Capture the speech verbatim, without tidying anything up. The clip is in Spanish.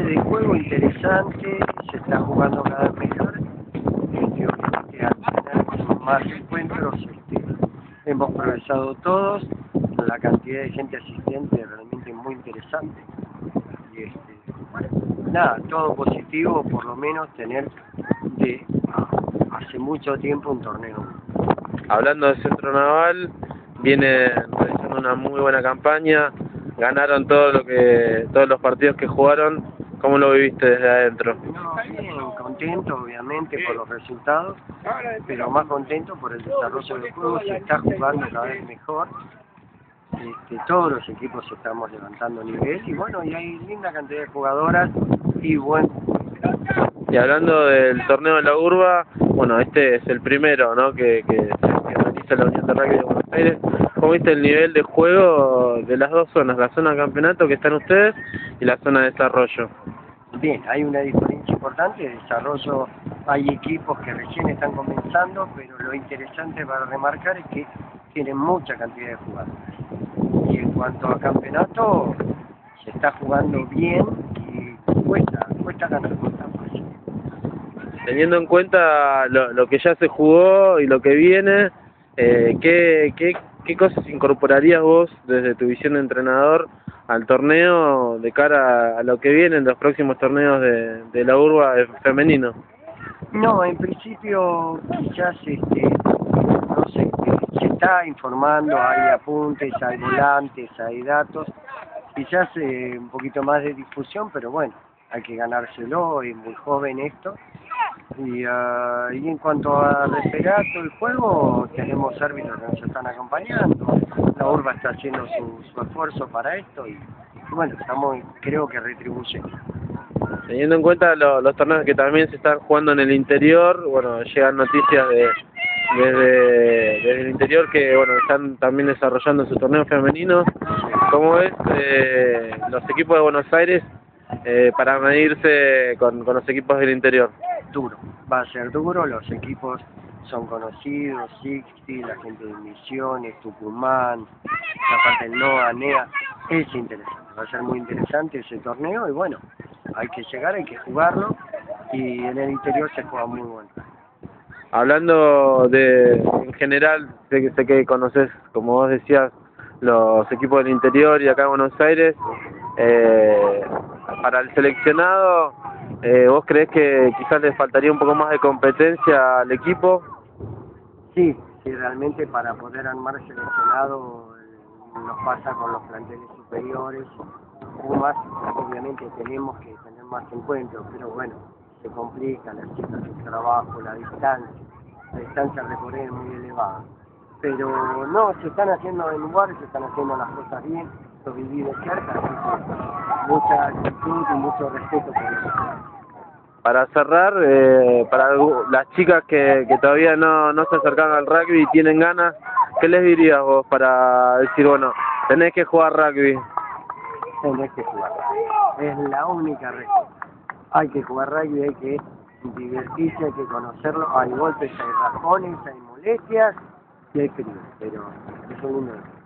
de juego interesante, se está jugando cada vez mejor. Este, obviamente al tener más encuentros, este, hemos progresado todos, la cantidad de gente asistente realmente muy interesante. Y este, bueno, nada, todo positivo, por lo menos tener de hace mucho tiempo un torneo. Hablando de Centro Naval, viene realizando una muy buena campaña, ganaron todo lo que todos los partidos que jugaron. ¿Cómo lo viviste desde adentro? No, bien, contento obviamente por los resultados, pero más contento por el desarrollo del juego. Se está jugando cada vez mejor, este, todos los equipos estamos levantando nivel y bueno, y hay linda cantidad de jugadoras y buen. Y hablando del torneo de la urba, bueno, este es el primero, ¿no?, que, que, que realiza la Unión de Rugby de Buenos Aires. ¿Cómo viste el nivel de juego de las dos zonas, la zona de campeonato que están ustedes y la zona de desarrollo? Bien, hay una diferencia importante de desarrollo, hay equipos que recién están comenzando, pero lo interesante para remarcar es que tienen mucha cantidad de jugadores. Y en cuanto a campeonato, se está jugando bien y cuesta, cuesta ganar, cuesta fácil. Teniendo en cuenta lo, lo que ya se jugó y lo que viene, eh, ¿qué, qué, ¿qué cosas incorporarías vos desde tu visión de entrenador al torneo de cara a lo que viene en los próximos torneos de, de la urba femenino? No, en principio quizás, este, no sé, eh, se está informando, hay apuntes, hay volantes, hay datos, quizás eh, un poquito más de difusión, pero bueno, hay que ganárselo, es muy joven esto. Y, uh, y en cuanto a referato el juego, tenemos árbitros que nos están acompañando, la urba está haciendo su, su esfuerzo para esto y, y bueno, estamos, creo que retribuye. Teniendo en cuenta lo, los torneos que también se están jugando en el interior, bueno, llegan noticias de desde, desde el interior que bueno están también desarrollando su torneo femenino. ¿Cómo es eh, los equipos de Buenos Aires eh, para medirse con, con los equipos del interior? Duro, va a ser duro, los equipos son conocidos, Sixty, la gente de Misiones, Tucumán, la parte del NOA, NEA, es interesante, va a ser muy interesante ese torneo y bueno, hay que llegar, hay que jugarlo y en el interior se juega muy bueno. Hablando de, en general, sé que, sé que conoces, como vos decías, los equipos del interior y acá en Buenos Aires, eh, para el seleccionado, eh, ¿vos creés que quizás les faltaría un poco más de competencia al equipo? Sí, sí, realmente para poder armar seleccionado eh, nos pasa con los planteles superiores, Pumas, obviamente tenemos que tener más encuentros, pero bueno, se complica, las chicas del trabajo, la distancia, la distancia a recorrer es muy elevada. Pero no, se están haciendo en lugares, se están haciendo las cosas bien, lo viví de cerca, así que mucha actitud y mucho respeto por eso. Para cerrar, eh, para las chicas que, que todavía no, no se acercaron al rugby y tienen ganas, ¿qué les dirías vos para decir, bueno, tenés que jugar rugby? Tenés que jugar rugby, es la única respuesta. Hay que jugar rugby, hay que divertirse, hay que conocerlo, hay golpes, hay rajones, hay molestias y hay frío, pero es un lindo.